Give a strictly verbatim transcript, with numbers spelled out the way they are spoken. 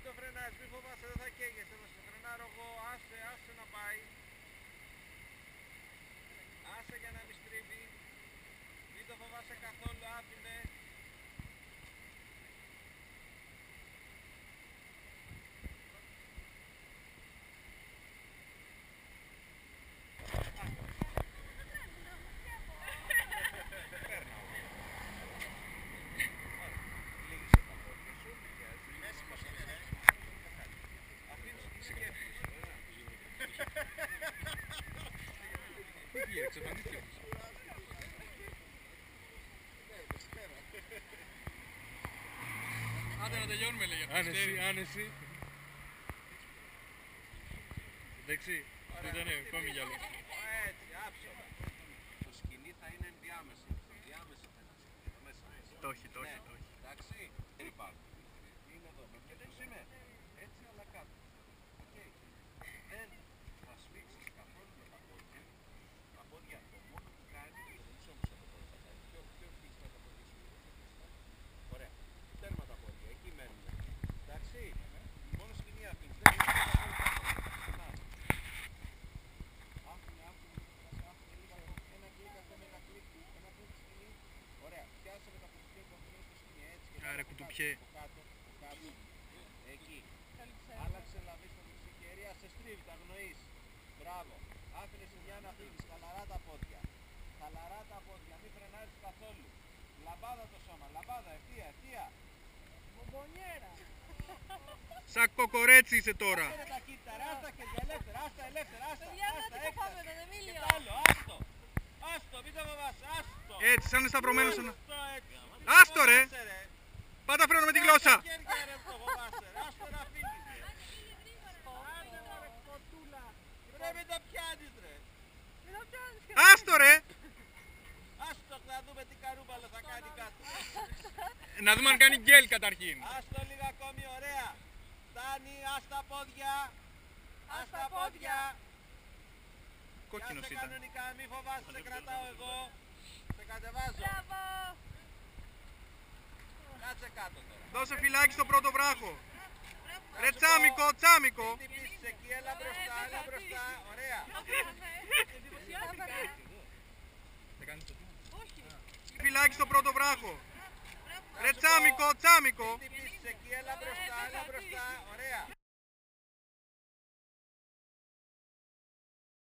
το φρενάρεις, μη φοβάσαι, δεν θα καίγεσαι, θα σε φρενάρω εγώ, άσε, άσε να πάει. Άσε για να μην στρίβει, μην το φοβάσαι καθόλου, άφηνε. Άντε να τελειώνουμε λέγε. Άνεση, άνεση. Εντάξει, αυτό είναι ακόμη κι άλλο. Έτσι, άψογα. Το σκηνή θα είναι ενδιάμεση. Ενδιάμεση θα είναι. Μέσα. Το έχει, το έχει, το έχει. Εντάξει, δεν υπάρχουν. Είναι εδώ. Με ποιον είμαι. Έτσι αλλά κάτω. Okay. Δεν θα σφίξεις καθόλου με τα πόδια. Τα πόδια το μόνο που κάνει είναι το μισό μισό το πόδι. Πιο πιο χτίστα τα πόδια σου. Ωραία. Τέρμα τα πόδια. Εκεί μένουν. Εντάξει. Μόνο σκηνή αφήνεις. Δεν είναι καθόλου τα πόδια. Άφηνε, άφηνε. Άφηνε λίγα. Ένα κλικ, αυτό με ένα κλικ. Ένα κλικ σκηνή. Ωραία. Πιάσε με τα πόδια που αφήνεις στο σκηνή. Έτσι. Άρε κουτουπιέ. Κάτω, κάτω. Εκεί. Άλλαξε λαβή στο δεξί χέρι, σε στρίβει, τα αγνοείς. Μπράβο. Άφηνες μια να φύγεις, χαλαρά τα πόδια. Χαλαρά τα πόδια, μην φρενάρεις καθόλου. Λαμπάδα το σώμα, λαμπάδα, ευθεία, ευθεία. Μπομπονιέρα. Σαν κοκορέτσι είσαι τώρα. Άστα τα κύτταρα, άστα χέρια, ελεύθερα, άστα, ελεύθερα, άστα, Παιδιά, άστα, δεν το έκταση. πάμε τον Και Εμίλιο. τ' άλλο, άστο. Άστο, μην το φοβάσαι, άστο. Έτσι, σαν είναι σταυρωμένος. Άστο έτσι. Άστο, ρε. Φοβάσαι, ρε. Πάτα φρένο με τη γλώσσα. Άστα χέρια, ρε, που το φοβάσαι, ρε. Άστο να φύγεις, ρε. Άντε, ρε, κοτούλα. Ρε, μην το πιάνεις, ρε. Μην το πιάνεις και Άστο ρε. Άστο να δούμε τι καρούμπαλο θα κάνει κάτω. Να δούμε αν κάνει γκέλ καταρχήν. Άστο λίγο ακόμη, ωραία. Φτάνει, άστα πόδια. Άστα Άστα πόδια. Κόκκινος Πιάσε ήταν. κανονικά, μη φοβάσαι, σε κρατάω εγώ. Σε κατεβάζω. μπράβο. Κάτσε κάτω τώρα. Δώσε φυλάκι στο πρώτο βράχο. Ρε τσάμικο, τσάμικο. Μην τυπήσεις εκεί, έλα μπροστά, έλα μπροστά. Ωραία. Εντυπωσιάστηκα. Όχι. Φυλάκι στο πρώτο βράχο. Ρε τσάμικο, τσάμικο. Μην τυπήσεις εκεί, έλα μπροστά, έλα μπροστά. Ωραία.